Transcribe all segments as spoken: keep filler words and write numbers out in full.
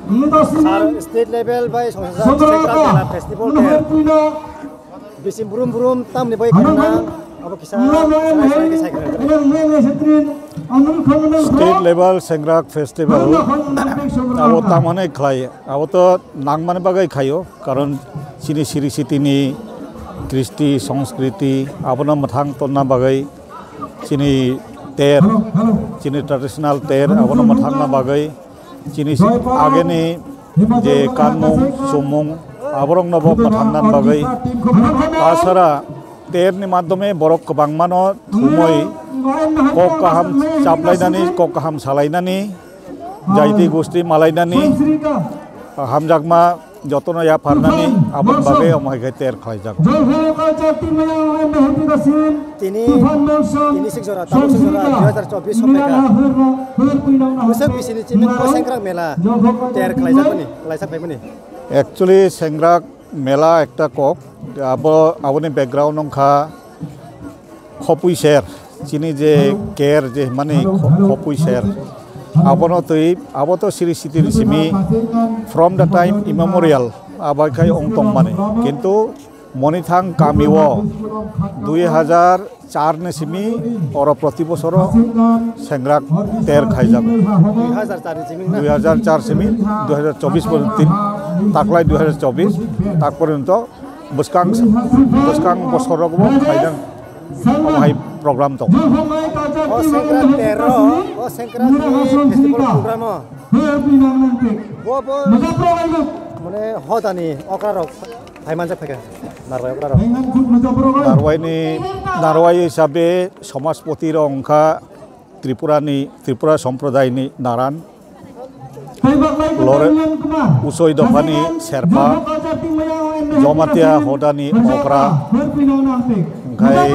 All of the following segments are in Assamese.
state level by Sengkrak festival ter bisim burum burum tam ni boy karena apa kisah state level Sengkrak festival abo tamane khlai abo to nangmane bagai khayo karon sini siri sitini kristi সংস্কৃতি abona mathang tonna bagai sini ter sini traditional ter abona mathang na bagai sini ageni je kanmung sumung aborong nobo mathang nan bagai asara ter ni madhyome borok kobangmano thumoi kok kaham chaplainani kok kaham salainani jaiti gosti malainani hamjakma jotono ya farnani abon bagai omai gai ter khlai jak tini tini seksora tamu seksora dua ribu dua puluh sampai musim di sini cimin ko Sengkrak mela ter khlai jak bani khlai jak bani actually Sengkrak mela ekta kok abo aboni background nongkha khopui ser chini je ker je mane khopui ser abono tui aboto siri sitir simi from the time immemorial abai khai ongtong mane kintu monithang kamiwo দুই হাজার চার ne simi oro proti bochoro Sengkrak ter khai jak দুই হাজার চার simi দুই হাজার চব্বিশ পর্যন্ত taklai দুই হাজার চব্বিশ tak porjonto beskang beskang bochoro ko khaidan omai program to oh Sengkrak tero oh Sengkrak festival program bo bo mane hodani okrarok Haimanjak pakai narwai okrarok narwai ni narwai hisabe समाजपति rongkha Tripura ni Tripura সম্প্রদায় ni naran lore usoi dofani serpa jomatia hodani okra gai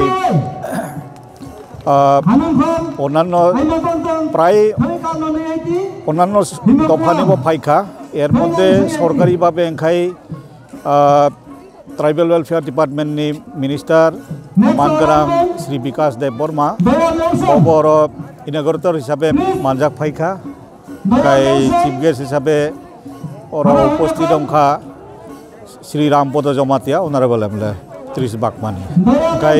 অন্যান্য প্রায় অন্যান্য দফানি বা ফাইখা এর মধ্যে সরকারিভাবে এখাই ট্রাইবেল ওয়েলফেয়ার ডিপার্টমেন্টনি মিনিস্টার মানগরাম শ্রী বিকাশ দেব বর্মা বড় ইনাগরেটর হিসাবে মানজাক ফাইখা গাই চিফ গেস্ট হিসাবে ওর উপস্থিত অংখা শ্রী রামপদ জমাতিয়া ওনারা বলে বলে ত্রিশ বাকমানি গাই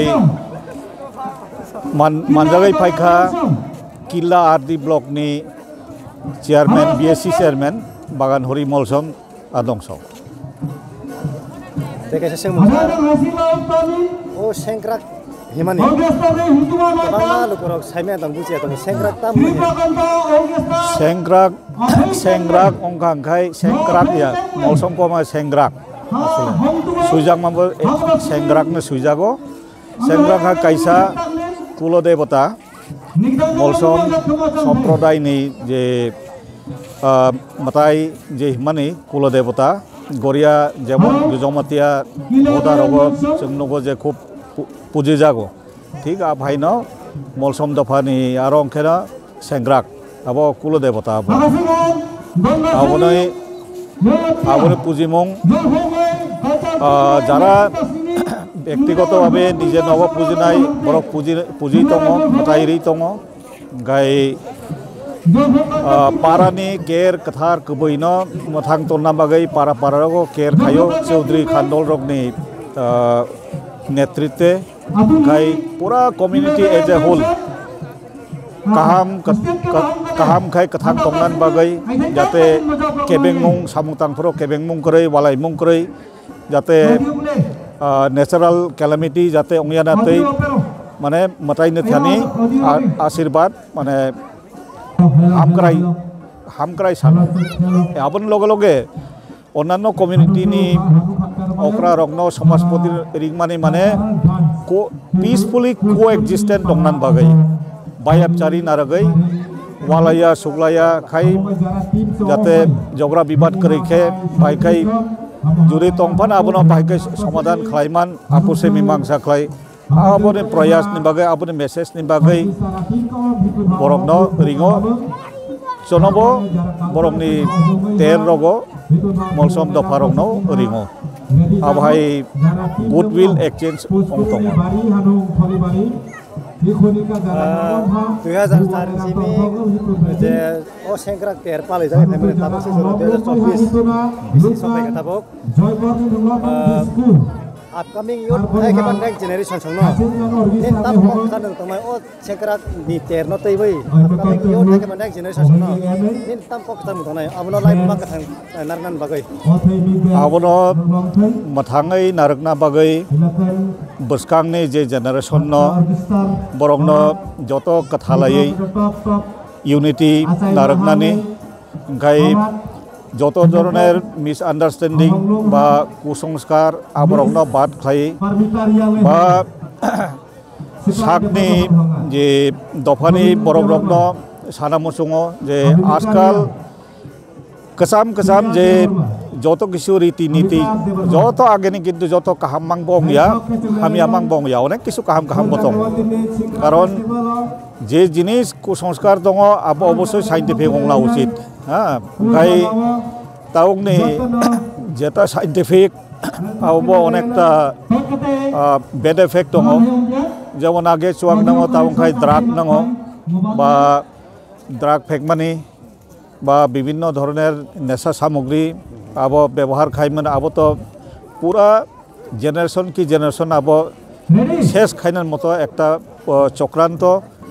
Man manjagai paikha Killa Ardi Block ni chairman B S C chairman Bagan Hori Molsom Adongso. Teka sa semua. Oh Sengkrak himani. Bangma lukurok saimya tang buci atau Sengkrak tam. Sengkrak Sengkrak ongkangkai Sengkrak ya Molsom koma Sengkrak. Sujak mampu Sengkrak na sujago Sengkrak ha kaisa কুল দেবতা মলসম সম্প্রদায় ni je matai je himani কুল দেবতা গরিয়া যেমন জমাতিয়া ওদা রগ जोंनोगो je খুব পুজে যাগো ঠিক আ ভাইনো মলসম দফানি আর অংখেনা Sengkrak আবো কুল দেবতা আবো আবনই আবনে পুজিমং যারা ব্যক্তিগতভাবে নিজে নব পুজিনাই বরক পুজি পুজি দङ মাতাইরি দङ গাই পারানি কের কথার কবইনো মথাং তলনা বাগৈ পারা পারারগো কের খায়ো চৌধুরী খান্দল রগনি নেতৃত্বে গাই পুরা কমিউনিটি এজ এ হোল কাহাম কাহাম খাই কথাং তংনান বাগৈ যাতে কেবেংমুং সামুতাংফোর কেবেংমুং কरै ওয়ালাইমুং কरै যাতে नेचाराल कैलामिटी जाते अंगियाना तै माने मताइनो थानी आशीर्वाद माने हामक्राय हामक्राय सान आबन लगे लगे अन्यान्य कम्युनिटी नि अक्रा रगनो समाजपति रिगमानि माने को पीसफुली कोएक्जिस्टेंट दंनान बागै बायाबचारी नारगै वालाया सुगलाया खाय जाते जगरा विवाद करैखे बायखाय जुदि तंफान आबनो बाहायके समाधान खालायमान आपुसे मीमांसा खालाय आबोनि प्रयास नि बागै आबोनि मेसेज नि बागै बरकनो रिंगो जनबो बरकनि तेर रगो मलसम दफा रगनो रिंगो आबहाय गुडविल एक्सचेंज अंतंग दुई हजार चार इन्चीनि जे ओ सेंग्रा तेर पाले जाय फेमिली ताबक से दुई हजार चौबीस बिसि सफाई ताबक upcoming youth hai ke ban next generation song no nin tam ko kan tong o senkra ni ter no tei bai upcoming youth hai ke ban next generation song no nin tam ko kan tong nai abono life ma ka thang narnan bagai abono mathangai narakna bagai buskang ni je generation no borok no joto katha lai unity narakna ni gai যত ধরনের মিসআন্ডারস্ট্যান্ডিং বা কুসংস্কার আবরগ্ন বাদ খাই বা সাকনি যে দফানি বরগ্ন সানামুসুঙ যে আজকাল কেসাম কেসাম যে যত কিছু রীতি নীতি যত আগেনি কিন্তু যত কাহাম মাং বংয়া হামিয়া মাং বংয়া অনেক কিছু কাহাম কাহাম বতং কারণ যে জিনিস কুসংস্কার দङ আবো অবশ্যই সাইন্টিফিক হওয়া উচিত হ্যাঁ ওই তাওনি যেটা সাইন্টিফিক আবো অনেকটা বেড এফেক্ট দङ যেমন আগে চুয়াং দङ তাওংখাই ড্রাগ দङ বা ড্রাগ ফেকমানি বা বিভিন্ন ধরনের নেশা সামগ্রী আবো ব্যবহার খাইমান আবো তো পুরা জেনারেশন কি জেনারেশন আবো শেষ খাইনার মতো একটা চক্রান্ত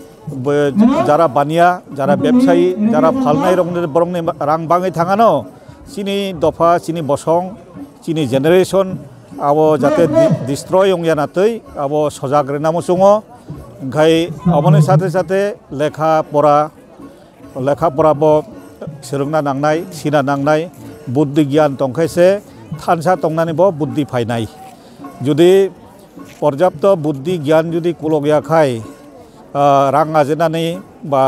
যারা বানিয়া যারা ব্যবসায়ী যারা ফালনাই রঙের বরং রাং বাঙাই থাঙানো চিনি দফা চিনি বসং চিনি জেনারেশন আবো যাতে ডিস্ট্রয় অংয়ানাতৈ আবো সজাগ রেনামসুঙ ওখাই অমনি সাথে সাথে লেখা পড়া লেখা পড়াবো सोलोंना नांनाय सिना नांनाय बुद्धि गियान तंखायसे थानसा तंनानैबो बुद्धि फायनाय जुदि पर्याप्त बुद्धि गियान जुदि कुलगियाखाय रां आरजिनानै बा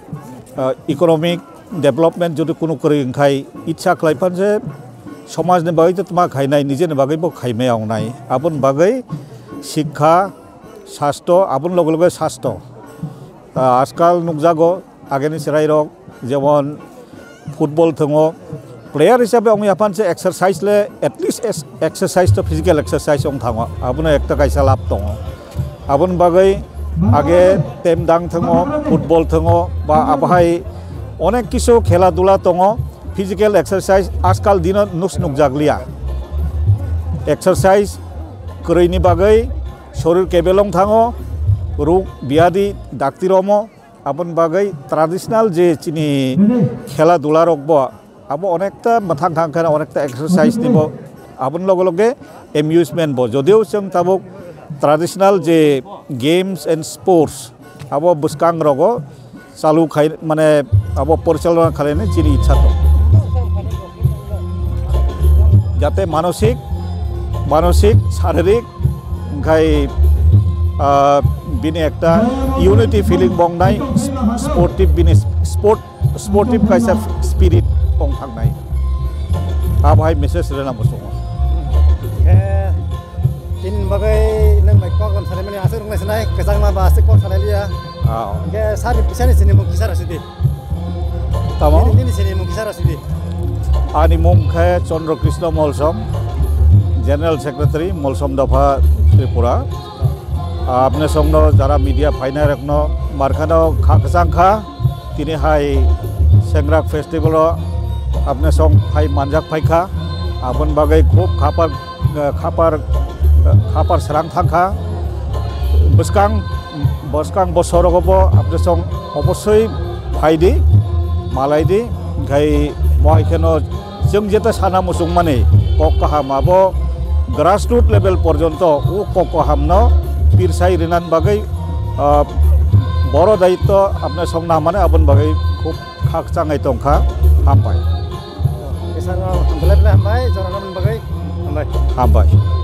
इकोनमिक डेभलपमेन्ट जुदि कुनु करिंखाय इच्छा खालायफानसे समाजनि बागै तमा खायनाय निजेनि बागैबो खायमाय आवनाय आबुन बागै शिक्षा स्वास्थ्य आबुन लगे लगे स्वास्थ्य आजकाल नुकजागो आगेनि सेराइरक जेमन फुटबल थंगो प्लेयार हिसाबै अंग यापान से एक्सारसाइज ले एटलिस्ट एक्सारसाइज तो फिजिकल एक्सारसाइज अंग थाङो आबुनो एकटा कायसा लाभ दङ आबुन बागै आगे टेम दां थंगो फुटबल थंगो बा आबहाय अनेक किसु खेला दुला दङ फिजिकल एक्सारसाइज आजकाल दिन नुस नुकजागलिया एक्सारसाइज करैनि बागै शरीर केबेलं थाङो रोग बियादि डाक्तिरमो आबुन बागै ट्रेडिशनल जे चिनी खेला दुला रखबो आबो अनेकटा मथां थांखाना अनेकटा एक्सारसाइज निबो आबुन लगे लगे एम्यूजमेंट बो जदिও जों ताबुक ट्रेडिशनल जे गेम्स एंड स्पोर्ट्स आबो बुसकां रगो चालू खाय माने आबो परिचालना खालायनो चिनि इच्छा दं जाते मानसिक मानसिक शारीरिक ओंखाय बिनि एकटा यूनिटी फिलिंग बंनाय स्पोर्टिव बिनि स्पोर्ट स्पोर्टिव कायसा स्पिरिट बं थांनाय आबहाय मेसेज रेना बसङ ए दिन बागै नों बाय कगम साले माने आसो रंनायसनाय गजां मा बासे कल सालायलिया आ के सारि पिसानि सिनि मुं किसारा सुदि तामो दिनि सिनि मुं किसारा सुदि आनि मुं खाय चंद्रकृष्ण मलसम जनरल सेक्रेटारि मलसम दफा त्रिपुरा आपने संगनो जरा मीडिया फाइना रखनो मारखानो खाकसांखा तिनि हाय सेंग्रा फेस्टिवल आपने संग फाइ मानजाक फाइखा आपन बागै खूब खापार खापार खापार सरang थांखा बसकां बसकां बसरगबो आपने संग अबस्यई फाइदि मालायदि गाय माइखेनो जों जेता साना मुसुं माने ककहामाबो ग्रासरूट लेभेल पर्यन्त उ ककहामनो पिरसाई रिनान बागै बर दायित्व आपने संना माने आबन बागै खूब खाक चाङै तंखा हामबाय एसार हामबाय जरानान बागै हामबाय हामबाय